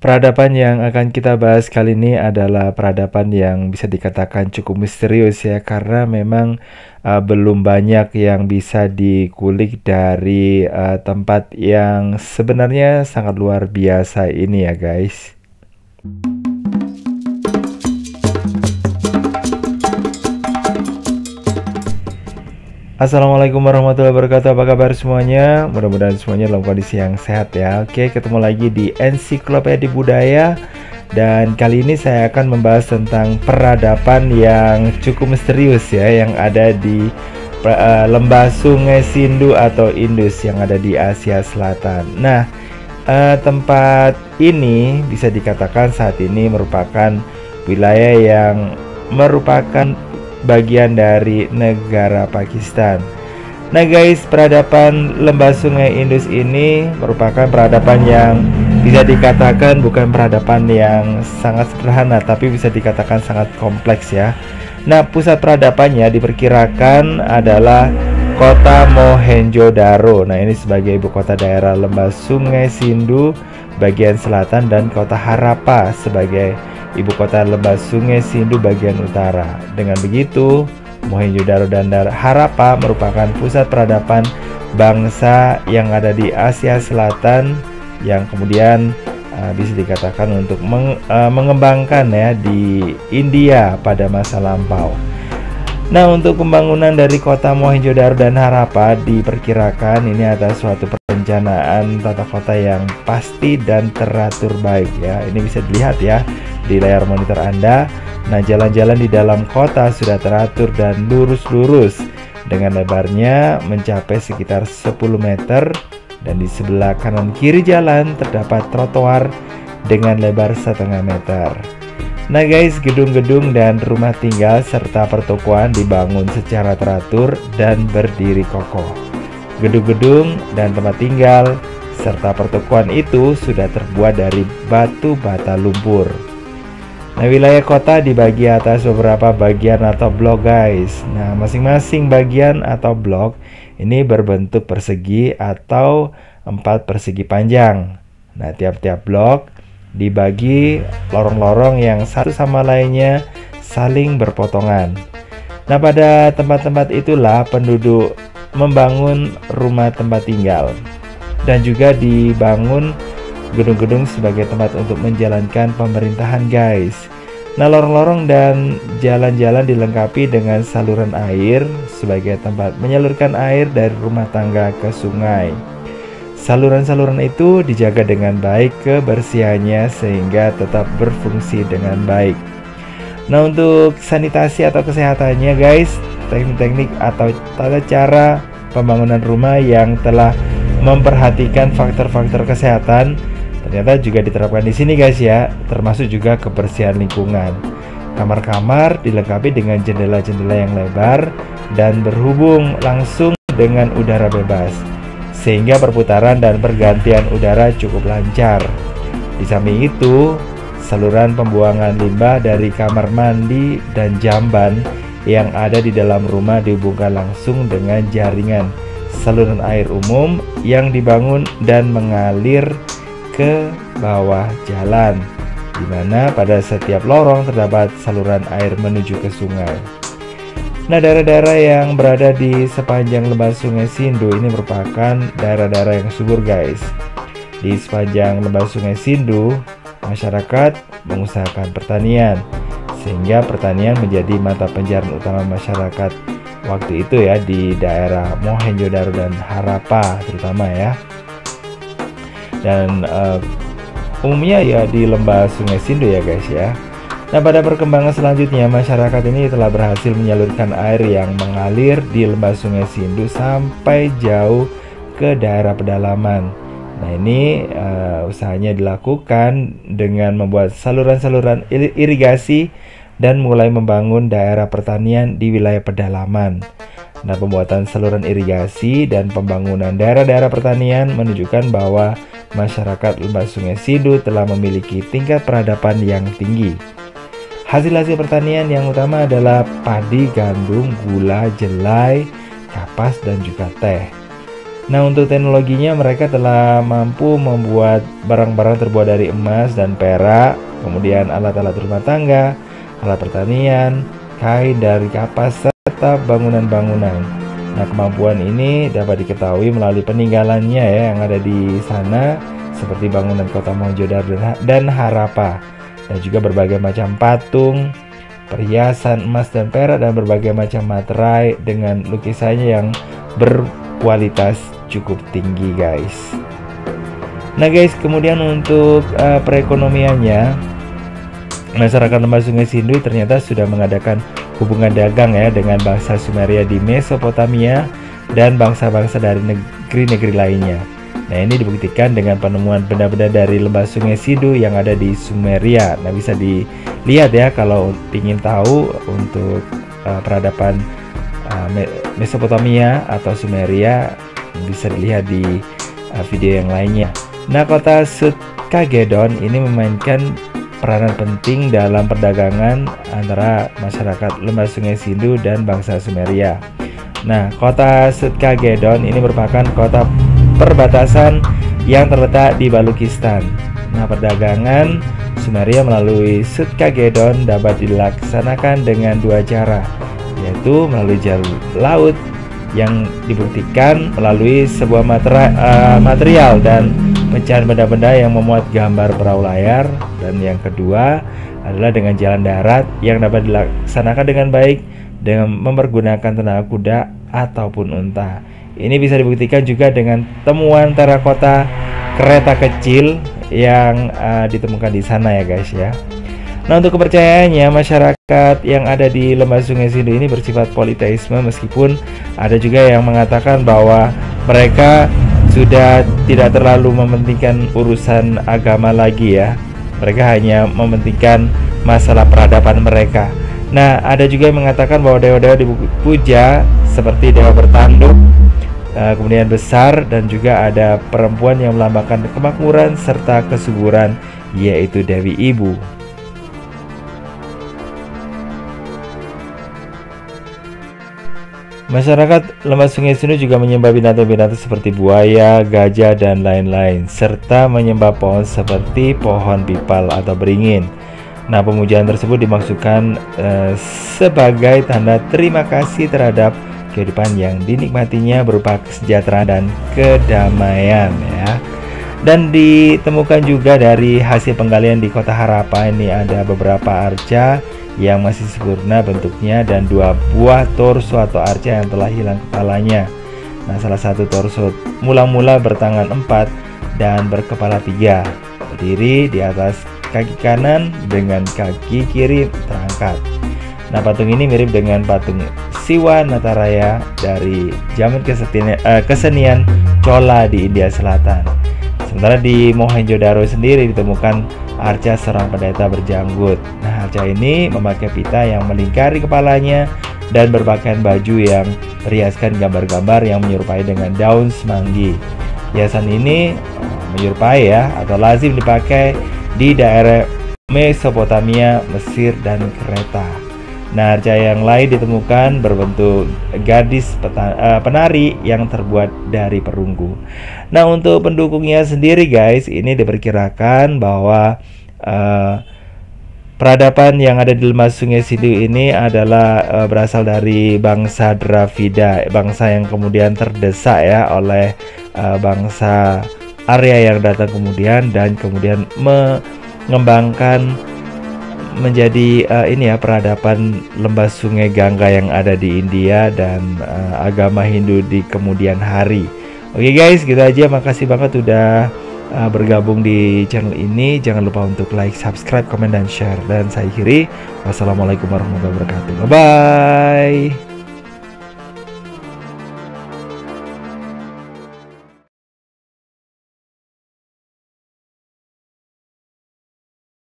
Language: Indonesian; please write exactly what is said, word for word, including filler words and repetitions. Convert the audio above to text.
Peradaban yang akan kita bahas kali ini adalah peradaban yang bisa dikatakan cukup misterius ya, karena memang uh, belum banyak yang bisa dikulik dari uh, tempat yang sebenarnya sangat luar biasa ini ya guys. Assalamualaikum warahmatullahi wabarakatuh. Apa kabar semuanya? Mudah-mudahan semuanya dalam kondisi yang sehat ya. Oke, ketemu lagi di Ensiklopedia Budaya. Dan kali ini saya akan membahas tentang peradaban yang cukup misterius ya, yang ada di uh, lembah Sungai Sindu atau Indus yang ada di Asia Selatan. Nah, uh, tempat ini bisa dikatakan saat ini merupakan wilayah yang merupakan bagian dari negara Pakistan. Nah guys, peradaban lembah Sungai Indus ini merupakan peradaban yang bisa dikatakan bukan peradaban yang sangat sederhana, tapi bisa dikatakan sangat kompleks ya. Nah, pusat peradabannya diperkirakan adalah kota Mohenjo-daro. Nah, ini sebagai ibu kota daerah lembah Sungai Sindu bagian selatan, dan kota Harappa sebagai ibu kota lembah Sungai Sindu bagian utara. Dengan begitu, Mohenjo-daro dan Harappa merupakan pusat peradaban bangsa yang ada di Asia Selatan yang kemudian uh, bisa dikatakan untuk meng, uh, mengembangkan ya di India pada masa lampau. Nah, untuk pembangunan dari kota Mohenjo-daro dan Harappa diperkirakan ini ada suatu perencanaan tata kota yang pasti dan teratur baik ya. Ini bisa dilihat ya di layar monitor Anda. Nah, jalan-jalan di dalam kota sudah teratur dan lurus-lurus dengan lebarnya mencapai sekitar sepuluh meter, dan di sebelah kanan kiri jalan terdapat trotoar dengan lebar setengah meter. Nah guys, gedung-gedung dan rumah tinggal serta pertokoan dibangun secara teratur dan berdiri kokoh. Gedung-gedung dan tempat tinggal serta pertokoan itu sudah terbuat dari batu bata lumpur. Nah, wilayah kota dibagi atas beberapa bagian atau blok guys. Nah, masing-masing bagian atau blok ini berbentuk persegi atau empat persegi panjang. Nah, tiap-tiap blok dibagi lorong-lorong yang satu sama lainnya saling berpotongan. Nah, pada tempat-tempat itulah penduduk membangun rumah tempat tinggal, dan juga dibangun gedung-gedung sebagai tempat untuk menjalankan pemerintahan guys. Nah, lorong-lorong dan jalan-jalan dilengkapi dengan saluran air sebagai tempat menyalurkan air dari rumah tangga ke sungai. Saluran-saluran itu dijaga dengan baik kebersihannya sehingga tetap berfungsi dengan baik. Nah, untuk sanitasi atau kesehatannya guys, teknik-teknik atau tata cara pembangunan rumah yang telah memperhatikan faktor-faktor kesehatan ternyata juga diterapkan di sini guys ya, termasuk juga kebersihan lingkungan. Kamar-kamar dilengkapi dengan jendela-jendela yang lebar dan berhubung langsung dengan udara bebas, sehingga perputaran dan pergantian udara cukup lancar. Di samping itu, saluran pembuangan limbah dari kamar mandi dan jamban yang ada di dalam rumah dihubungkan langsung dengan jaringan saluran air umum yang dibangun dan mengalir ke bawah jalan, di mana pada setiap lorong terdapat saluran air menuju ke sungai. Nah, daerah-daerah yang berada di sepanjang lembah Sungai Sindu ini merupakan daerah-daerah yang subur guys. Di sepanjang lembah Sungai Sindu, masyarakat mengusahakan pertanian, sehingga pertanian menjadi mata pencarian utama masyarakat waktu itu ya di daerah Mohenjo-daro dan Harappa terutama ya. Dan uh, umumnya ya di lembah Sungai Sindu ya guys ya. Nah, pada perkembangan selanjutnya masyarakat ini telah berhasil menyalurkan air yang mengalir di lembah Sungai Sindu sampai jauh ke daerah pedalaman. Nah, ini uh, usahanya dilakukan dengan membuat saluran-saluran irigasi dan mulai membangun daerah pertanian di wilayah pedalaman. Nah, pembuatan saluran irigasi dan pembangunan daerah-daerah pertanian menunjukkan bahwa masyarakat lembah Sungai Sindu telah memiliki tingkat peradaban yang tinggi. Hasil-hasil pertanian yang utama adalah padi, gandum, gula, jelai, kapas, dan juga teh. Nah, untuk teknologinya mereka telah mampu membuat barang-barang terbuat dari emas dan perak, kemudian alat-alat rumah tangga, alat pertanian, kain dari kapas, serta bangunan-bangunan. Nah, kemampuan ini dapat diketahui melalui peninggalannya ya yang ada di sana, seperti bangunan kota Mohenjo-daro dan Harappa, dan juga berbagai macam patung, perhiasan emas dan perak, dan berbagai macam materai dengan lukisannya yang berkualitas cukup tinggi guys. Nah guys, kemudian untuk uh, perekonomiannya, masyarakat lembah Sungai Sindu ternyata sudah mengadakan hubungan dagang ya dengan bangsa Sumeria di Mesopotamia dan bangsa-bangsa dari negeri-negeri lainnya. Nah, ini dibuktikan dengan penemuan benda-benda dari lembah Sungai Sindu yang ada di Sumeria. Nah, bisa dilihat ya kalau ingin tahu untuk uh, peradaban uh, Mesopotamia atau Sumeria, bisa dilihat di uh, video yang lainnya. Nah, kota Sut-Kagedon ini memainkan peranan penting dalam perdagangan antara masyarakat lembah Sungai Sindu dan bangsa Sumeria. Nah, kota Sut-Kagedon ini merupakan kota perbatasan yang terletak di Balukistan. Nah, perdagangan Sumeria melalui Sut-Kagedon dapat dilaksanakan dengan dua cara, yaitu melalui jalur laut yang dibuktikan melalui sebuah materi, uh, material dan pecahan benda-benda yang memuat gambar perahu layar, dan yang kedua adalah dengan jalan darat yang dapat dilaksanakan dengan baik dengan mempergunakan tenaga kuda ataupun unta. Ini bisa dibuktikan juga dengan temuan terakota kereta kecil yang uh, ditemukan di sana ya guys ya. Nah, untuk kepercayaannya, masyarakat yang ada di lembah Sungai Sindu ini bersifat politeisme, meskipun ada juga yang mengatakan bahwa mereka sudah tidak terlalu mementingkan urusan agama lagi ya. Mereka hanya mementingkan masalah peradaban mereka. Nah, ada juga yang mengatakan bahwa dewa-dewa dipuja seperti dewa bertanduk, kemudian besar, dan juga ada perempuan yang melambangkan kemakmuran serta kesuburan, yaitu Dewi Ibu. Masyarakat lembah Sungai Sindu juga menyembah binatang-binatang seperti buaya, gajah, dan lain-lain, serta menyembah pohon seperti pohon pipal atau beringin. Nah, pemujaan tersebut dimaksudkan eh, sebagai tanda terima kasih terhadap kehidupan yang dinikmatinya berupa kesejahteraan dan kedamaian ya. Dan ditemukan juga dari hasil penggalian di kota Harappa ini ada beberapa arca yang masih sempurna bentuknya dan dua buah torso atau arca yang telah hilang kepalanya. Nah, salah satu torso mula-mula bertangan empat dan berkepala tiga, berdiri di atas kaki kanan dengan kaki kiri terangkat. Nah, patung ini mirip dengan patung Siwa Nataraya dari zaman kesenian, uh, kesenian Chola di India Selatan. Sementara di Mohenjo-daro sendiri ditemukan arca seorang pendeta berjanggut. Nah, arca ini memakai pita yang melingkari kepalanya dan berpakaian baju yang berhiaskan gambar-gambar yang menyerupai dengan daun semanggi. Hiasan ini menyerupai ya atau lazim dipakai di daerah Mesopotamia, Mesir, dan Kreta. Nah, arca yang lain ditemukan berbentuk gadis peta, uh, penari yang terbuat dari perunggu. Nah, untuk pendukungnya sendiri guys, ini diperkirakan bahwa uh, peradaban yang ada di lembah Sungai Sindu ini adalah uh, berasal dari bangsa Dravida, bangsa yang kemudian terdesak ya oleh uh, bangsa Arya yang datang kemudian dan kemudian mengembangkan menjadi uh, ini ya peradaban lembah Sungai Gangga yang ada di India dan uh, agama Hindu di kemudian hari. Oke guys, gitu aja. Makasih banget udah uh, bergabung di channel ini. Jangan lupa untuk like, subscribe, komen, dan share. Dan saya akhiri. Wassalamualaikum warahmatullahi wabarakatuh. Bye bye.